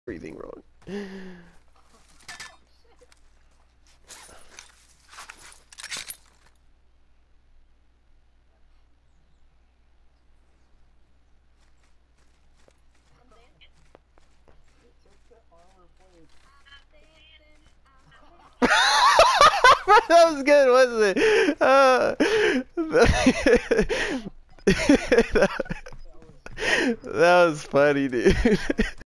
Breathing wrong. That was good, wasn't it? That was funny, dude.